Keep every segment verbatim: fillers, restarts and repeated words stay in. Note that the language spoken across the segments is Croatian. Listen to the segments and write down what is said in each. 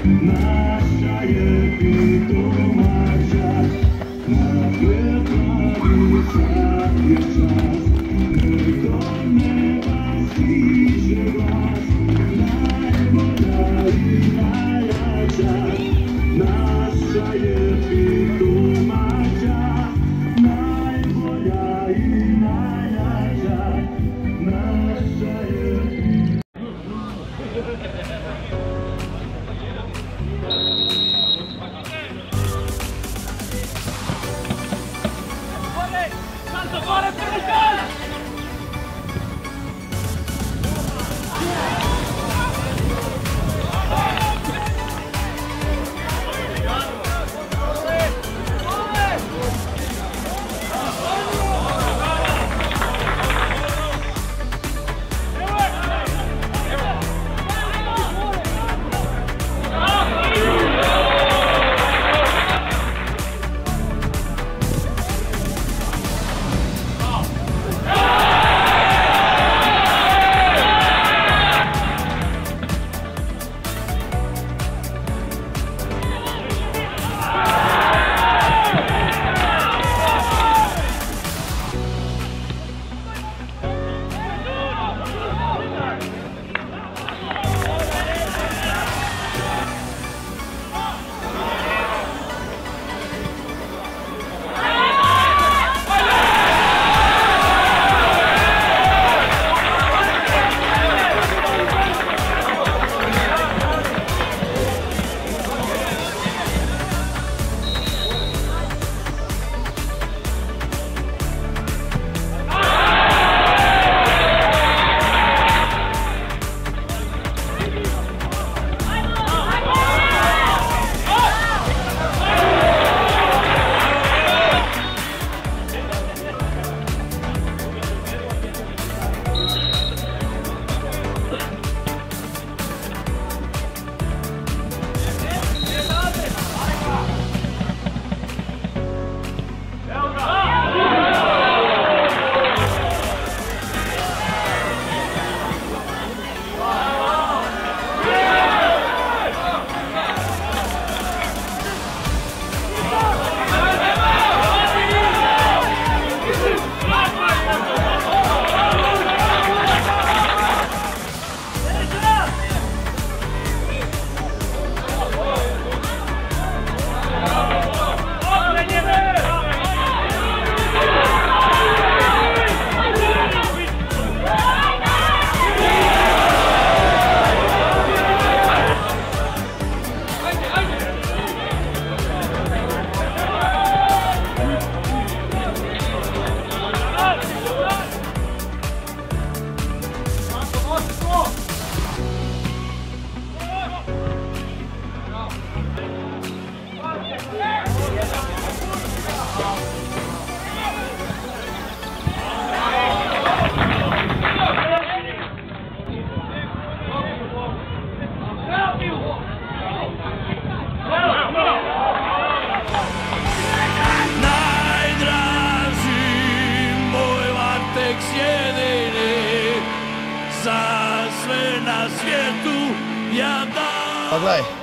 Pa gledaj, e,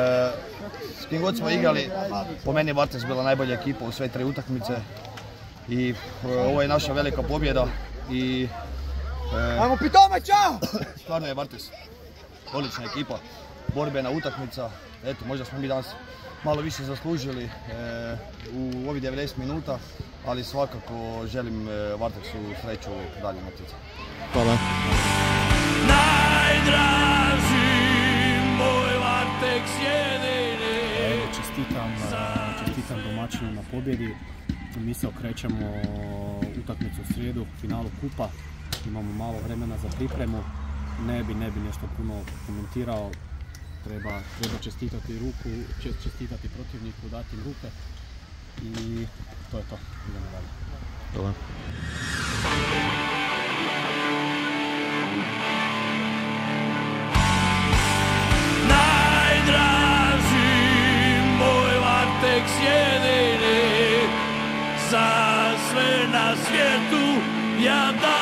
s kim god smo igrali, po meni Varteks bila najbolja ekipa u sve tri utakmice i e, ovo je naša velika pobjeda i e, ajmo pitome, čao! Stvarno je Varteks odlična ekipa, borbena utakmica, eto možda smo mi danas malo više zaslužili e, u ovih devedeset minuta, ali svakako želim e, Varteksu sreću u daljem natjecanju. Hvala. Čestitam, čestitam domaćinu na pobjedi. Mi se okrećemo utakmicu u srijedu, finalu kupa. Imamo malo vremena za pripremu. Ne bi, ne bi nešto puno komentirao. Treba, treba čestitati ruku, čestitati protivniku, dati im ruke. I to je to. Idemo dalje. Hvala. Jedini za sve na svijetu ja da